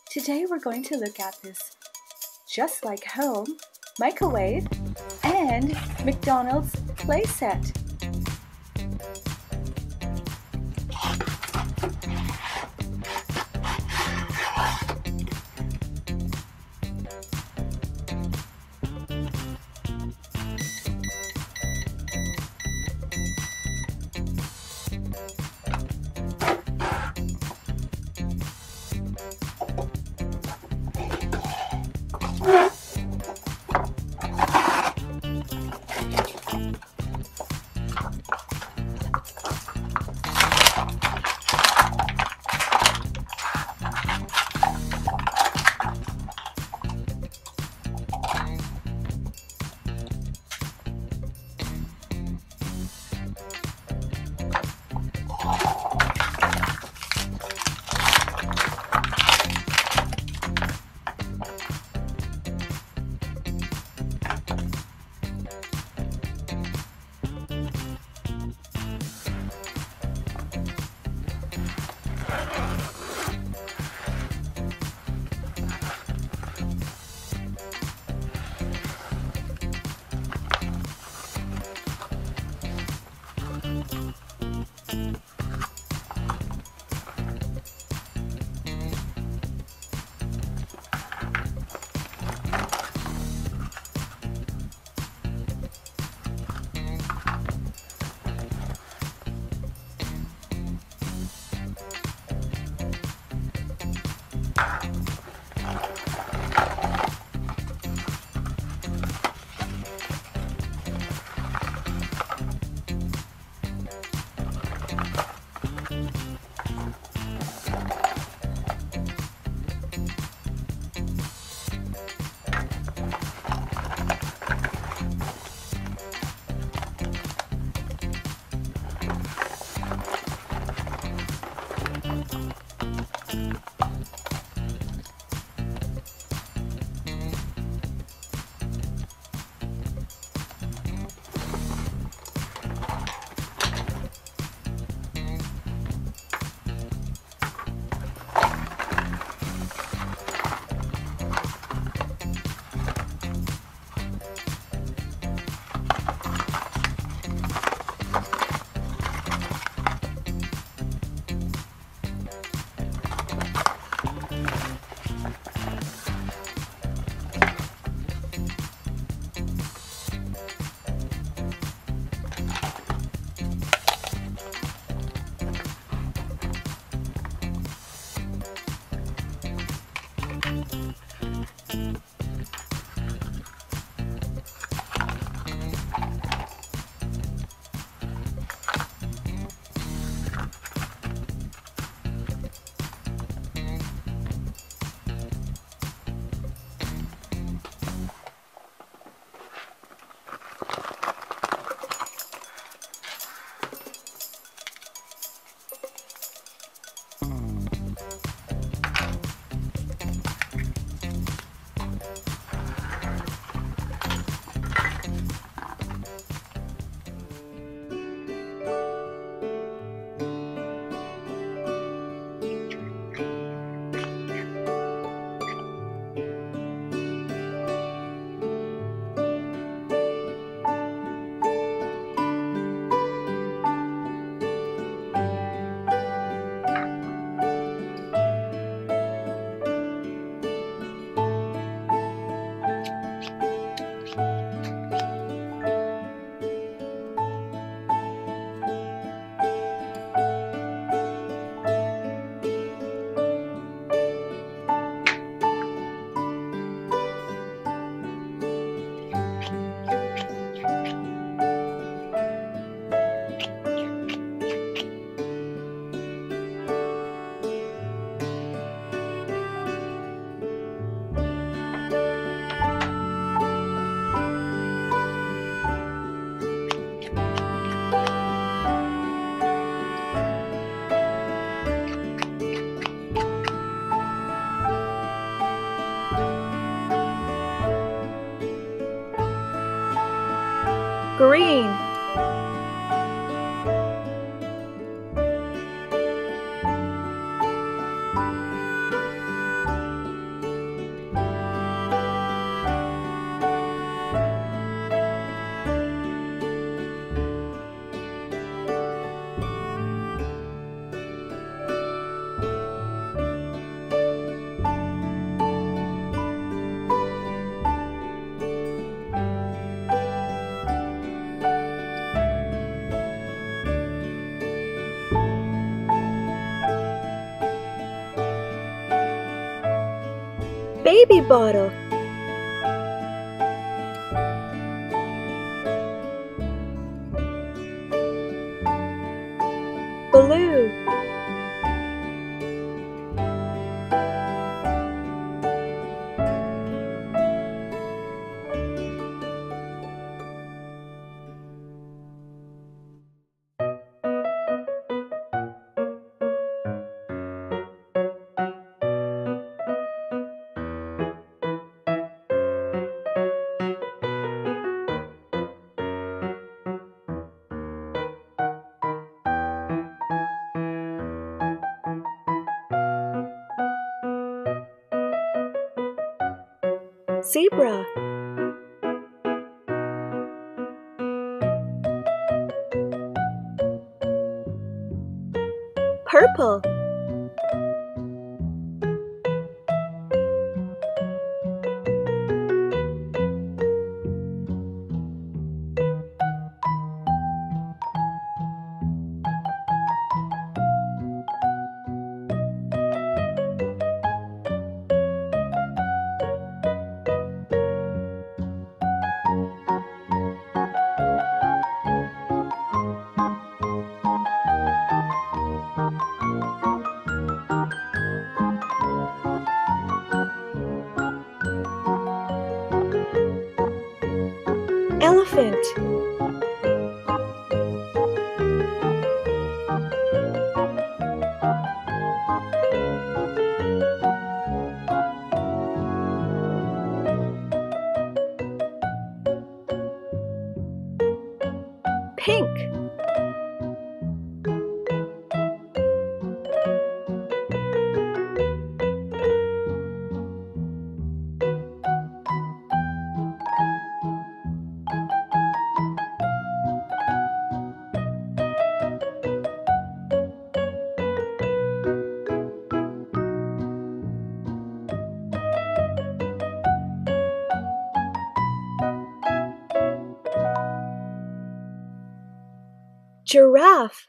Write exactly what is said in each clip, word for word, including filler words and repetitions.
Today we're going to look at this just like home, microwave, and McDonald's playset. Green. Baby bottle. Blue. Zebra. Purple. Elephant. Pink. Giraffe.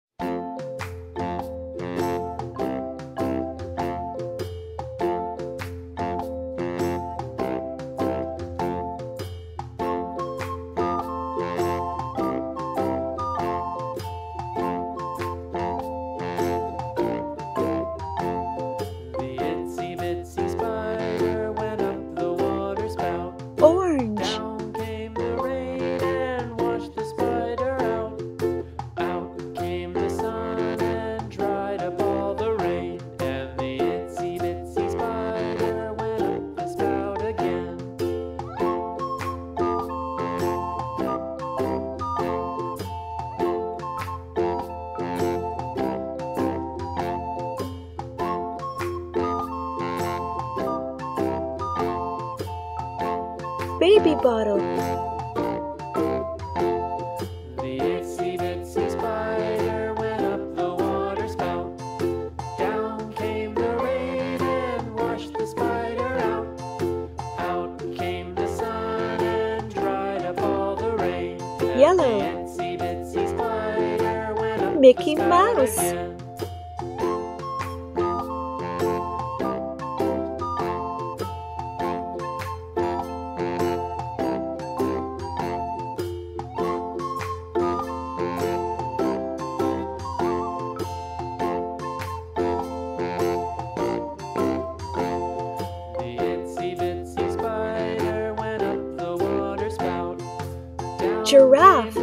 Orange. Down came the rain and washed the spider out. Out came the sun and dried up all the rain. And the itsy bitsy spider went up the spout again. Baby bottle. The itsy bitsy spider went up the water spout. Down came the rain and washed the spider out. Out came the sun and dried up all the rain. And Yellow. the itsy bitsy spider went up Mickey the spout Mouse. again. The itsy bitsy spider went up the water spout. Down Giraffe.